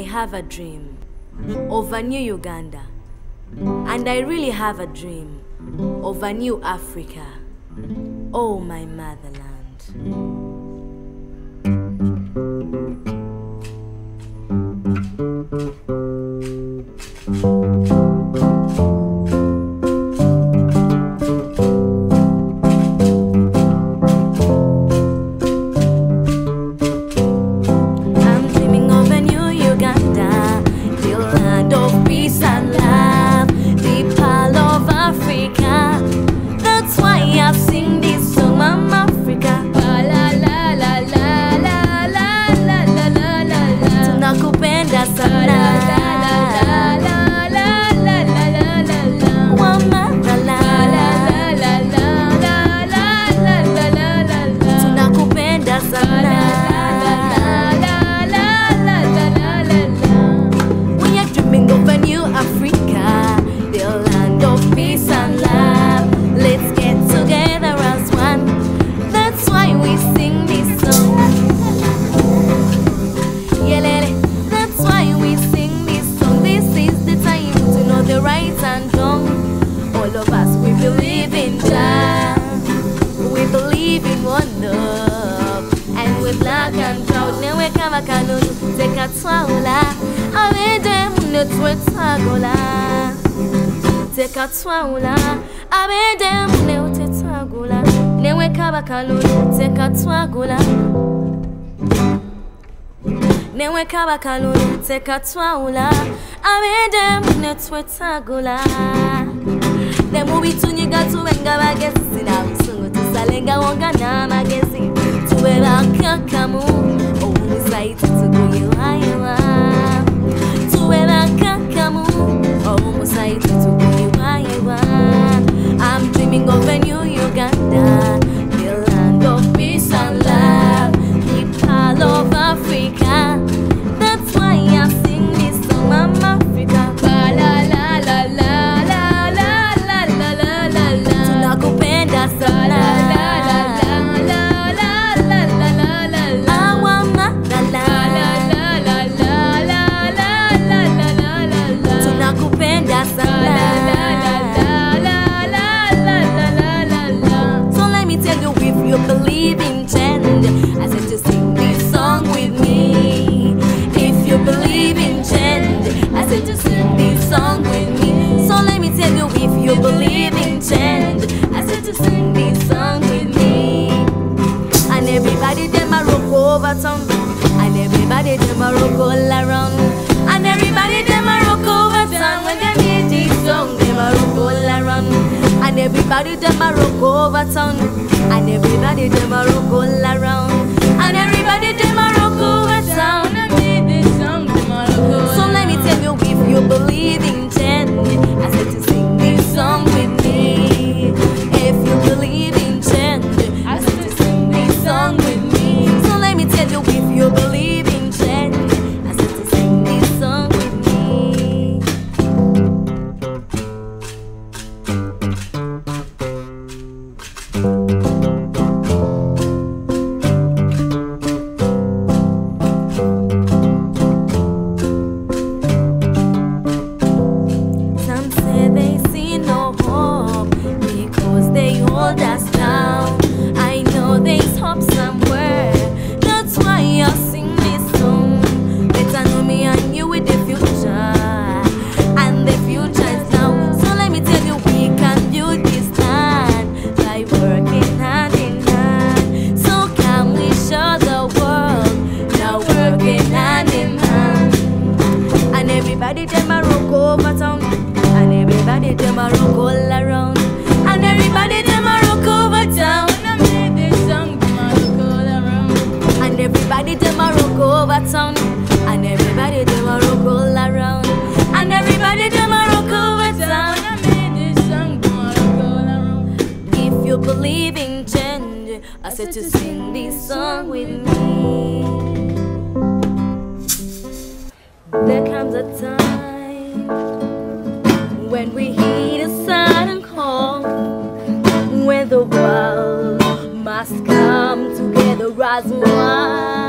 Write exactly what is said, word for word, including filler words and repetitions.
have a dream of a new Uganda, and I really have a dream of a new Africa. Oh, my motherland. Tekatwaula abedem ne utetagula newe kabakalulu tekatwagula newe kabakalulu tekatwaula abedem ne twetagula ne mubi tunyiga tuwenga bagezi sina usungu tusalenga wonga na magezi tuwela kakamu omusaiti tukuyiwayiwa tuwela kakamu omusaiti tukuyiwayiwa. I'm dreaming of a new Uganda, the land of peace and love, the pearl of Africa. That's why I sing this song, Mama Africa. La la la la la la la la la la la. Tunakupenda sana. La la la la la la la la la. Awama la la la la la la la la la la la. Tunakupenda sana. You believe in change, I said to sing this song with me. If you believe in change, I said to sing this song with me. So let me tell you, if you believe in change, I said to sing this song with me. And everybody them a rock over town, and everybody them a rock all around, and everybody them a rock over town. When they hear this song, them a rock all around, and everybody them a rock over town. And everybody them a rock all around, and everybody them a rock over town. So let me tell you, if you believe in change, I said to sing this song with me. If you believe in change, I said to sing this song with me. So let me tell you, if you believe in change, I said to sing this song with me. Everybody them a rock over town, and everybody them a rock all around, and everybody them a rock over town. And this song them a rock all around, and everybody them a rock over town, and everybody them a rock all around, and everybody them a rock over town. And this song them a rock all around. If you believe in change, I said to sing this song with me. There comes a time when we hear a sudden call, when the world must come together as one.